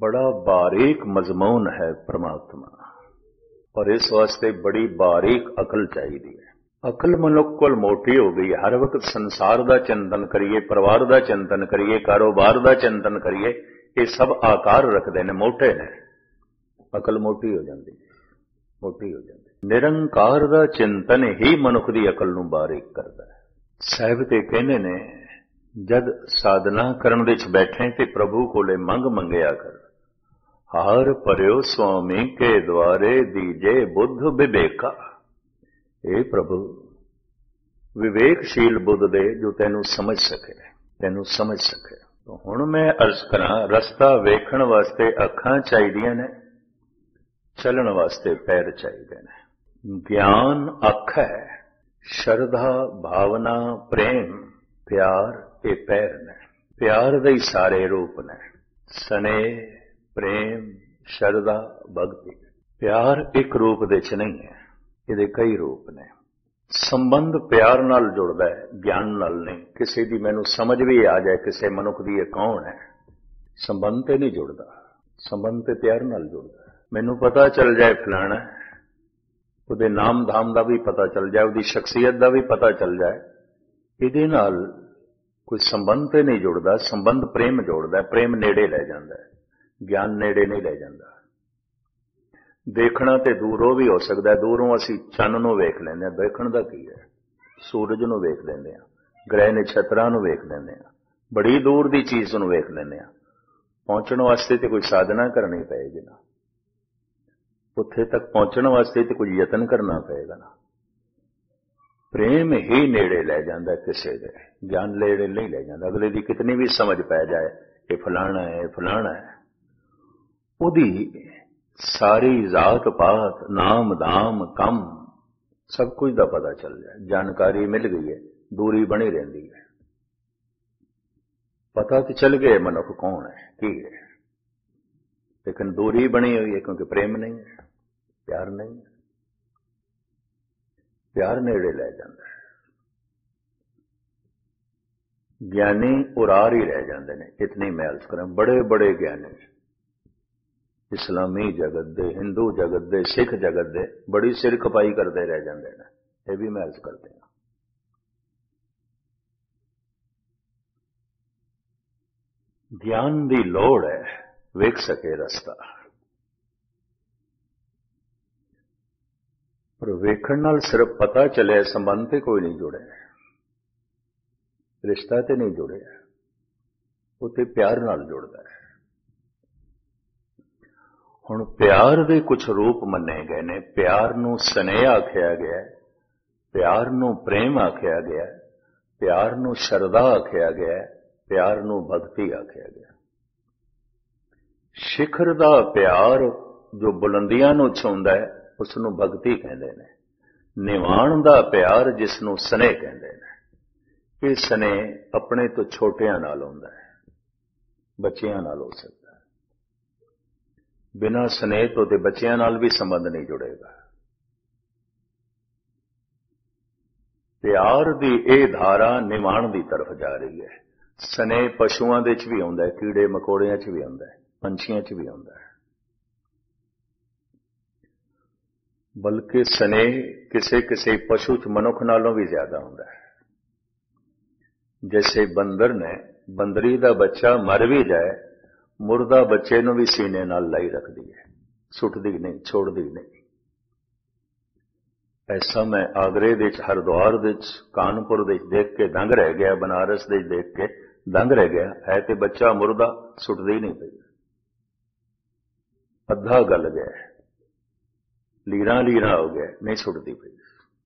बड़ा बारीक मजमून है परमात्मा, और इस वास्ते बड़ी बारीक अकल चाहिए है। अकल मनुख कोल मोटी हो गई। हर वक्त संसार का चिंतन करिए, परिवार का चिंतन करिए, कारोबार का चिंतन करिए, ये सब आकार रखते हैं, मोटे ने। अकल मोटी हो जाती, मोटी हो जाती। निरंकार का चिंतन ही मनुख की अकल नूं बारीक करता है। साहिब ते कहने ने, जद साधना करन विच बैठे ते प्रभु कोले मंग मंगया कर, हार परियो स्वामी के द्वारे दीजे बुद्ध विवेका। हे प्रभु, विवेकशील बुद्ध दे जो तैनू समझ सके, तैनू समझ सके। तो हुण मैं अर्ज करा, रस्ता वेखण वास्ते अखां चाहिदियां ने, चलण वास्ते पैर चाहिए ने। ज्ञान अख है, शरधा भावना प्रेम प्यार ये पैर ने। प्यार दे सारे रूप ने, स्नेह प्रेम शरधा भगति। प्यार एक रूप दे च नहीं है, ये कई रूप ने। संबंध प्यार नाल जुड़दा है, ज्ञान नाल नहीं। किसी दी मैनू समझ भी आ जाए किसी मनुख दी ये कौन है, संबंध ते नहीं जुड़दा, संबंध ते प्यार नाल जुड़दा है। मैनू पता चल जाए फलाना, उहदे नाम धाम दा भी पता चल जाए, उहदी शख्सियत दा भी पता चल जाए, इहदे नाल कोई संबंध ते नहीं जुड़दा। संबंध प्रेम जोड़दा है, प्रेम नेड़े लै जांदा है, ज्ञान नेड़े नहीं लै जांदा। देखना ते दूरों भी हो सकता है, दूरों असी चन्न नूं वेख लैंदे हां, देखण दा की है, सूरज नूं वेख लैंदे हां, ग्रह नक्षत्रां नूं वेख लैंदे हां, बड़ी दूर दी चीज नूं वेख लैंदे हां। पहुंचण वास्ते ते कोई साधना करनी पएगी ना, उत्थे तक पहुंचण वास्ते ते कोई यतन करना पएगा ना। प्रेम ही नेड़े लै जांदा किसे दे, ज्ञान नेड़े नहीं लै जांदा। अगले दी कितनी भी समझ पै जाए ये फलाना है, ये फलाना है, उहदी सारी जात पात नाम दाम कम सब कुछ दा पता चल जाए, जानकारी मिल गई है, दूरी बनी रहिंदी है। पता तो चल गया मनुख कौन है की है, लेकिन दूरी बनी हुई है क्योंकि प्रेम नहीं है, प्यार नहीं है। प्यार नेड़े लै जांदा है। ज्ञानी उरार ही रह जाते हैं। इतनी मैं अर्ज करा, बड़े बड़े ज्ञानी इस्लामी जगत दे, हिंदू जगत दे, सिख जगत दे बड़ी सिर खपाई करते रह जाते हैं, ये भी मैं अर्ज करते हैं। ज्ञान की लोड़ है, वेख सके रस्ता, पर वेखण नाल सिर्फ पता चले, संबंध ते कोई नहीं जुड़े, रिश्ता ते नहीं जुड़े, उत्ते प्यार नाल जुड़दा है। हुण प्यार दे कुछ रूप मन्ने गए ने। प्यार नूं स्नेह आख्या गया, प्यार नूं प्रेम आख्या गया, प्यार नूं शरधा आख्या गया, प्यार नूं भगती आख्या गया। शिखर दा प्यार जो बुलंदियां नूं छूंदा है उसनूं भगती कहंदे ने। निवाण दा प्यार जिसनूं स्नेह कहंदे ने। ये स्नेह अपने तो छोटियां नाल हुंदा है, बच्चियां नाल हो सकता है। बिना स्नेह तो ते बच्चियां नाल भी संबंध नहीं जुड़ेगा। प्यार दी ये धारा निवाण दी तरफ जा रही है। स्नेह पशुआं दे च भी हुंदा है, कीड़े मकोड़ियां च भी हुंदा है, पंछियां च भी हुंदा है। बल्कि स्नेह किसे किसे पशु च मनुख नालों भी ज्यादा हुंदा है। जैसे बंदर ने, बंदरी दा बच्चा मर भी जाए, मुर्दा बच्चे नूं भी सीने नाल लाई रखदी है, सुटदी नहीं, छोड़दी नहीं। ऐसा मैं आगरे दे च, हरिद्वार दे च, कानपुर दे च देख के दंग रह गया, बनारस दे देख के दंग रह गया। है ते बच्चा मुर्दा, सुटदी नहीं पई, अद्धा गल गया, लीरा लीरा हो गया, नहीं सुटदी पई।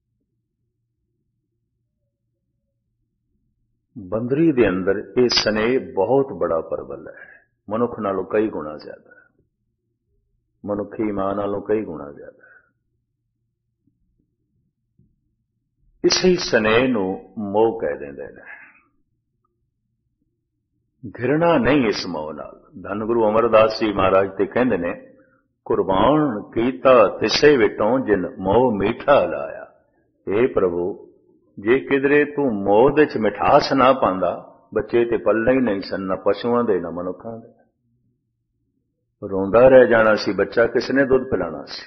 बंदरी दे अंदर ये स्नेह बहुत बड़ा प्रबल है, मनुख नालों कई गुणा ज्यादा है, मनुखी मां नालों कई गुणा ज्यादा है। इसी स्नेह नूं मोह कह देंदे ने। घृणा नहीं इस मोह नाल। धन गुरु अमरदास जी महाराज ते कहंदे ने, कुर्बान कीता तिसे विटों जिन मोह मीठा लाया। हे प्रभु, जे किधरे तू मोह दे च मिठास ना पांदा, बच्चे ते पलने ही नहीं सन, ना पशुआं दे ना मनुखां दे। ਰੋਂਦਾ ਰਹਿ ਜਾਣਾ ਸੀ ਬੱਚਾ, ਕਿਸ ਨੇ ਦੁੱਧ ਪਿਲਾਣਾ ਸੀ।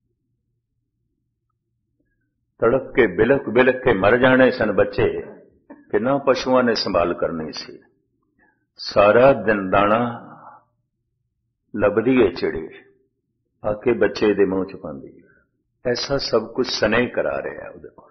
ਤੜਪ ਕੇ ਬਿਲਕ ਬਿਲਕ ਕੇ ਮਰ ਜਾਣੇ ਸਨ ਬੱਚੇ, ਕਿੰਨਾ ਪਸ਼ੂਆਂ ਨੇ ਸੰਭਾਲ ਕਰਨੀ ਸੀ। ਸਾਰਾ ਦਿਨ ਦਾਣਾ ਲੱਭਦੀ ਏ ਚਿੜੀ, ਆ ਕੇ ਬੱਚੇ ਦੇ ਮੂੰਹ ਚ ਪਾਉਂਦੀ ਹੈ। ਐਸਾ ਸਭ ਕੁਝ ਸਨੇਹ ਕਰਾ ਰਿਹਾ ਉਹਦੇ ਕੋਲ।